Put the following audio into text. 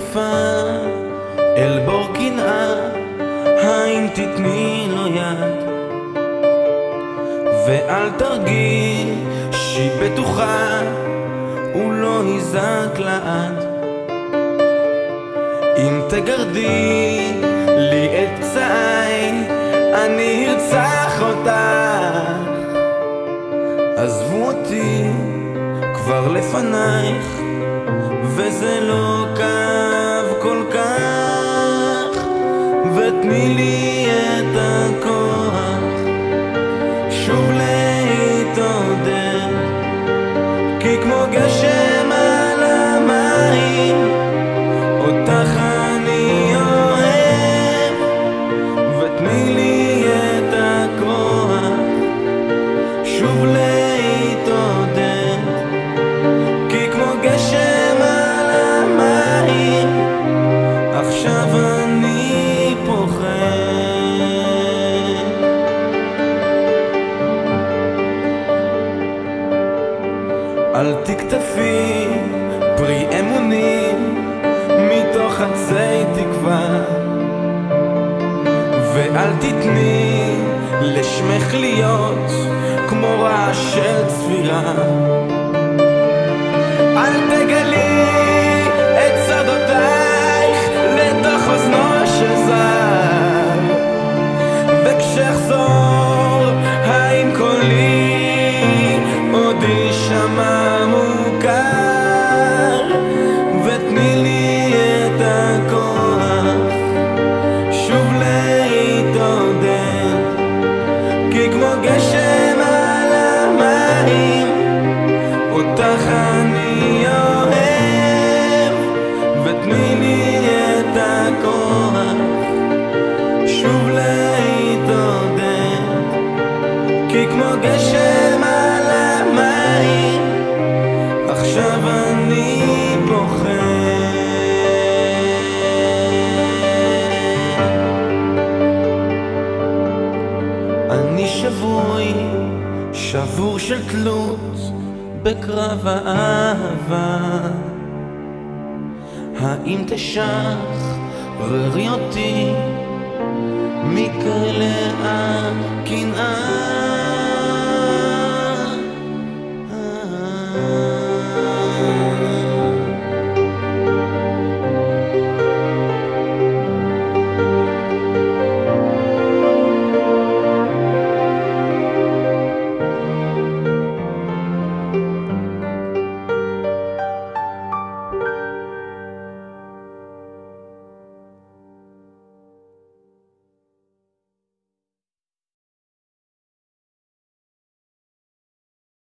יפה אל בור קנאה, האם תתני לו יד? ואל תרגישי בטוחה, הוא לא יזעק לעד. אם תגרדי לי את פצעי, אני ארצח אותך. עזבו אותי כבר לפנייך, וזה לא כאב כל כך, ותני לי את הכוח שוב להתעודד, כי כמו גשם על המים אותך אני אוהב. ותני לי את הכוח שוב להתעודד, כי כמו גשם על המים עכשיו אני פוחד. אל תקטפי פרי אמונים מתוך עצי תקווה, ואל תתני לשמך להיות כמו רעש של צפירה. אל תגלי את שדותייך לתוך אוזנו של זר, וכשאחזור האם קולי עוד יישמע מוכר. ותני לי את הכוח שוב להתעודד, כי כמו גשם על המים אותך אני אוהב. ותני לי את הכוח שוב להתעודד, כי כמו גשם על המים עכשיו אני פוחד. אני שבוי, שבור של תלות בקרב האהבה. האם תשחררי אותי מכלא הקנאה?